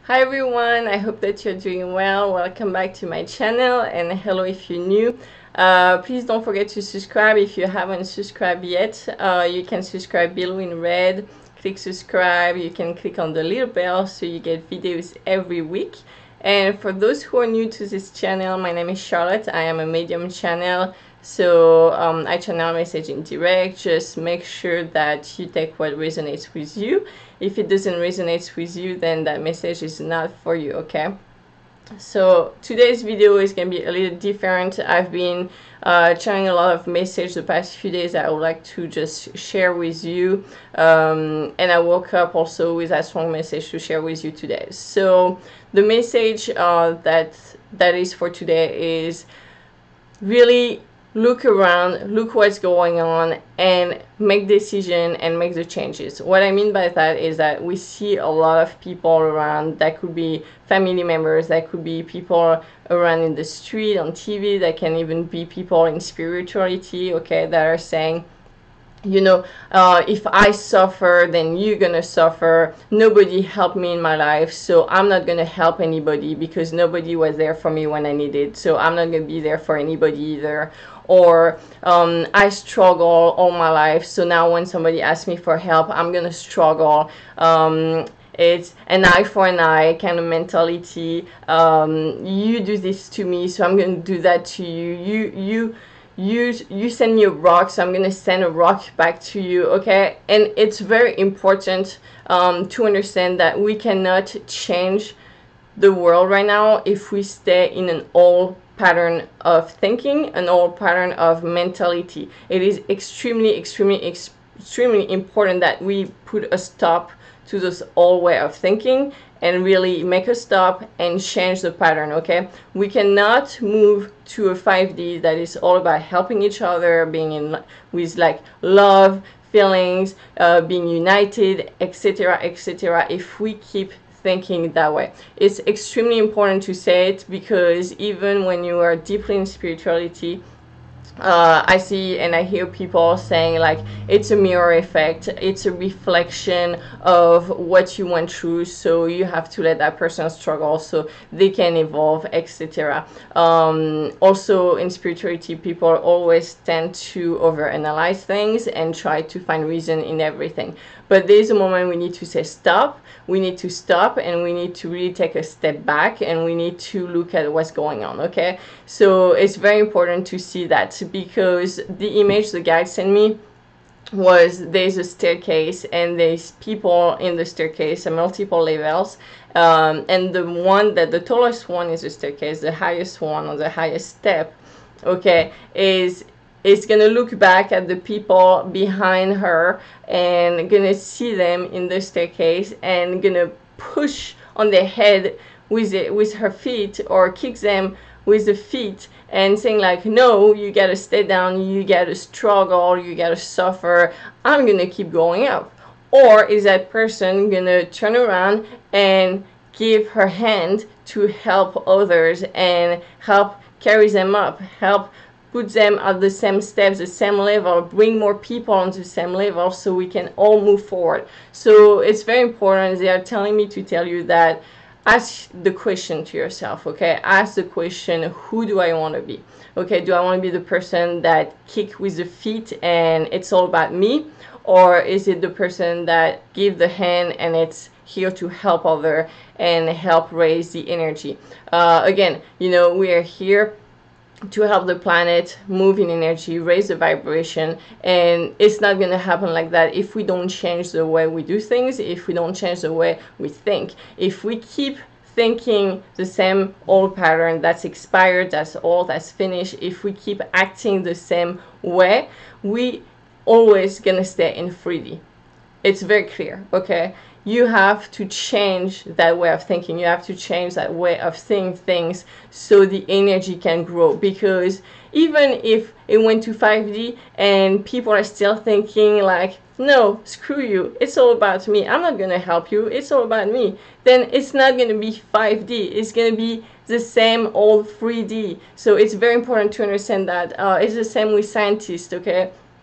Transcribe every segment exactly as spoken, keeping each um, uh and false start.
Hi everyone, I hope that you're doing well. Welcome back to my channel, and hello if you're new. Uh, please don't forget to subscribe if you haven't subscribed yet. Uh, you can subscribe below in red. Click subscribe. You can click on the little bell so you get videos every week. And for those who are new to this channel, my name is Charlotte. I am a medium channel. So um, I channel message in direct. Just make sure that you take what resonates with you. If it doesn't resonate with you, then that message is not for you, okay? So today's video is going to be a little different. I've been uh, channeling a lot of messages the past few days that I would like to just share with you. Um, and I woke up also with a strong message to share with you today. So the message uh, that that is for today is really look around, look what's going on, and make decision and make the changes. What I mean by that is that we see a lot of people around. That could be family members, that could be people around in the street, on T V, that can even be people in spirituality, okay, that are saying, you know, uh, if I suffer, then you're gonna suffer. Nobody helped me in my life, so I'm not gonna help anybody because nobody was there for me when I needed, so I'm not gonna be there for anybody either. Or um, I struggle all my life, so now when somebody asks me for help, I'm gonna struggle. Um, it's an eye for an eye kind of mentality. Um, you do this to me, so I'm gonna do that to you. You you. You, you send me a rock, so I'm going to send a rock back to you, okay? And it's very important um, to understand that we cannot change the world right now if we stay in an old pattern of thinking, an old pattern of mentality. It is extremely, extremely, ex extremely important that we put a stop to this old way of thinking and really make a stop and change the pattern, okay? We cannot move to a five D that is all about helping each other, being in with like love, feelings, uh, being united, et cetera, et cetera, if we keep thinking that way. It's extremely important to say it because even when you are deeply in spirituality, Uh, I see and I hear people saying like it's a mirror effect, it's a reflection of what you went through, so you have to let that person struggle so they can evolve, et cetera. Um, also in spirituality, people always tend to overanalyze things and try to find reason in everything. But there's a moment we need to say stop, we need to stop, and we need to really take a step back, and we need to look at what's going on, okay? So it's very important to see that, because the image the guide sent me was there's a staircase and there's people in the staircase and multiple levels, um, and the one that the tallest one is the staircase, the highest one or the highest step, okay, is is gonna look back at the people behind her and gonna see them in the staircase and gonna push on their head with it with her feet, or kick them with the feet and saying like, no, you gotta stay down, you gotta struggle, you gotta suffer, I'm gonna keep going up. Or is that person gonna turn around and give her hand to help others and help carry them up, help put them at the same steps, the same level, bring more people on the same level so we can all move forward. So it's very important. They are telling me to tell you that ask the question to yourself, okay? Ask the question, who do I want to be? Okay, do I want to be the person that kick with the feet and it's all about me? Or is it the person that give the hand and it's here to help other and help raise the energy? Uh, again, you know, we are here to help the planet move in energy, raise the vibration, and it's not going to happen like that if we don't change the way we do things, if we don't change the way we think. If we keep thinking the same old pattern that's expired, that's old, that's finished, if we keep acting the same way, we always gonna stay in three D. It's very clear, okay? You have to change that way of thinking. You have to change that way of seeing things so the energy can grow. Because even if it went to five D and people are still thinking like, no, screw you, it's all about me, I'm not going to help you, it's all about me, then it's not going to be five D. It's going to be the same old three D. So it's very important to understand that. Uh, it's the same with scientists, okay?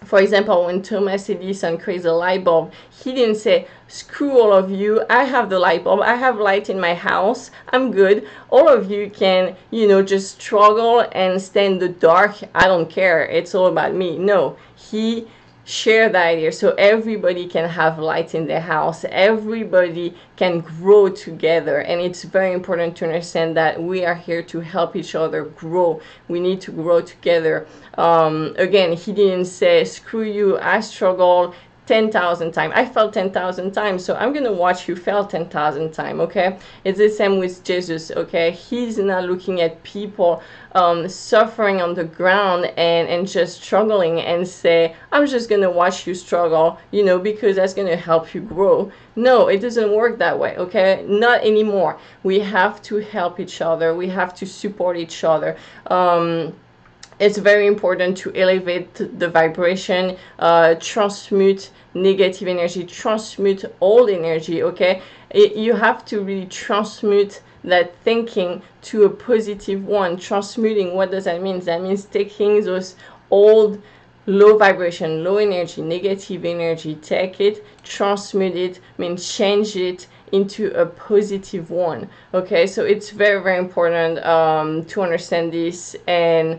For example, when Thomas Edison created the light bulb, he didn't say, screw all of you, I have the light bulb, I have light in my house, I'm good. All of you can, you know, just struggle and stay in the dark, I don't care, it's all about me. No, he share the idea so everybody can have light in their house, everybody can grow together. And it's very important to understand that we are here to help each other grow. We need to grow together. Um, again, he didn't say, screw you, I struggle ten thousand times, I fell ten thousand times, so I'm gonna watch you fail ten thousand times. Okay, it's the same with Jesus. Okay, he's not looking at people um, suffering on the ground and and just struggling and say, I'm just gonna watch you struggle, you know, because that's gonna help you grow. No, it doesn't work that way. Okay, not anymore. We have to help each other, we have to support each other. um, It's very important to elevate the vibration, uh, transmute negative energy, transmute old energy, okay? It, you have to really transmute that thinking to a positive one. Transmuting, what does that mean? That means taking those old low vibration, low energy, negative energy, take it, transmute it, I mean change it into a positive one, okay? So it's very, very important um, to understand this. And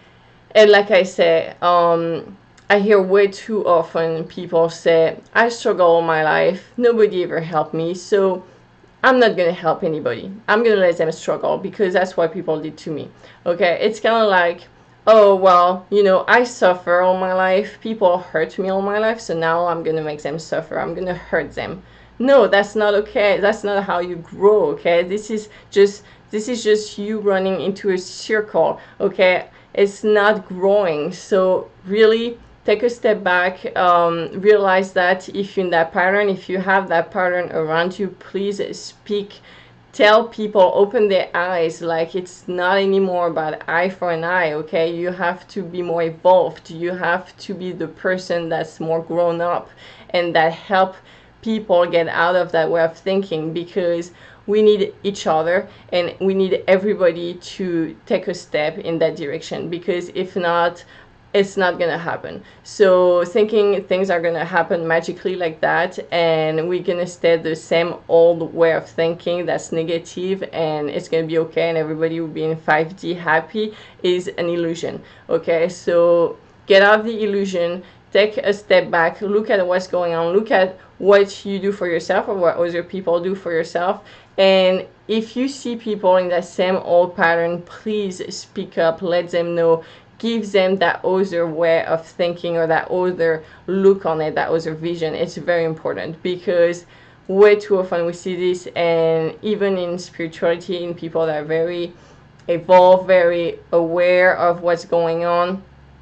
And like I say, um, I hear way too often people say, I struggle all my life, nobody ever helped me, so I'm not going to help anybody. I'm going to let them struggle because that's what people did to me. Okay, it's kind of like, oh, well, you know, I suffer all my life, people hurt me all my life, so now I'm going to make them suffer, I'm going to hurt them. No, that's not okay. That's not how you grow, okay? This is just, this is just you running into a circle, okay? It's not growing. So really take a step back, um, realize that if you're in that pattern, if you have that pattern around you, please speak, tell people, open their eyes, like it's not anymore about eye for an eye, okay? You have to be more evolved, you have to be the person that's more grown up and that help people get out of that way of thinking, because we need each other and we need everybody to take a step in that direction, because if not, it's not gonna happen. So thinking things are gonna happen magically like that and we're gonna stay the same old way of thinking that's negative and it's gonna be okay and everybody will be in five D happy is an illusion, okay? So get out of the illusion, take a step back, look at what's going on, look at what you do for yourself or what other people do for yourself. And if you see people in that same old pattern, please speak up, let them know, give them that other way of thinking or that other look on it, that other vision. It's very important, because way too often we see this, and even in spirituality, in people that are very evolved, very aware of what's going on,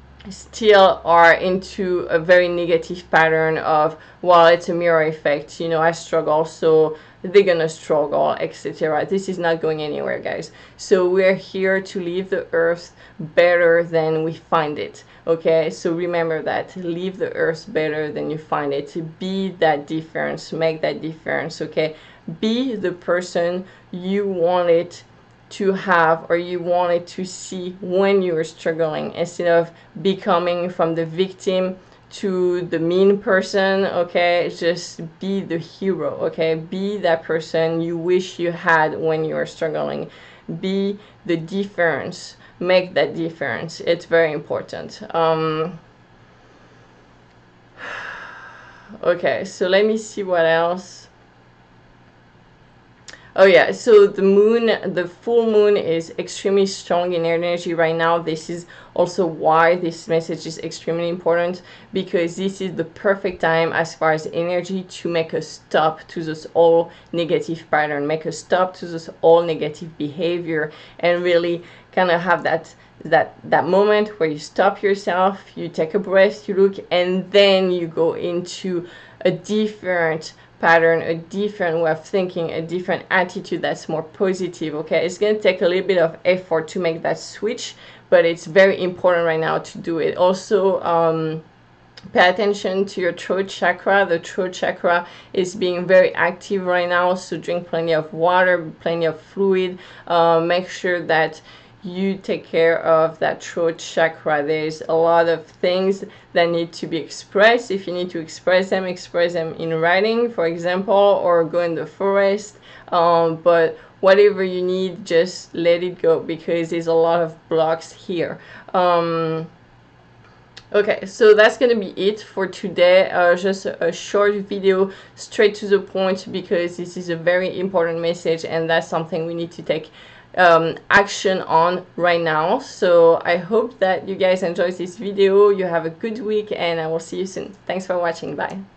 still are into a very negative pattern of, well, it's a mirror effect, you know, I struggle, so they're gonna struggle, et cetera. This is not going anywhere, guys. So we're here to leave the earth better than we find it, okay? So remember that, leave the earth better than you find it. Be that difference, make that difference, okay? Be the person you wanted to have or you wanted to see when you were struggling, instead of becoming from the victim to the mean person, okay? Just be the hero, okay? Be that person you wish you had when you were struggling. Be the difference, make that difference. It's very important. Um, okay, so let me see what else. Oh yeah, so the moon, the full moon is extremely strong in energy right now. This is also why this message is extremely important, because this is the perfect time as far as energy to make a stop to this all negative pattern, make a stop to this all negative behavior, and really kind of have that that that moment where you stop yourself, you take a breath, you look, and then you go into a different pattern, a different way of thinking, a different attitude that's more positive, okay? It's going to take a little bit of effort to make that switch, but it's very important right now to do it. Also, um, pay attention to your throat chakra. The throat chakra is being very active right now, so drink plenty of water, plenty of fluid. Uh, make sure that you take care of that throat chakra. There's a lot of things that need to be expressed. If you need to express them, express them in writing, for example, or go in the forest. Um, but whatever you need, just let it go, because there's a lot of blocks here. Um, Okay, so that's gonna be it for today. Uh, just a, a short video, straight to the point, because this is a very important message, and that's something we need to take um, action on right now. So I hope that you guys enjoyed this video. You have a good week, and I will see you soon. Thanks for watching. Bye.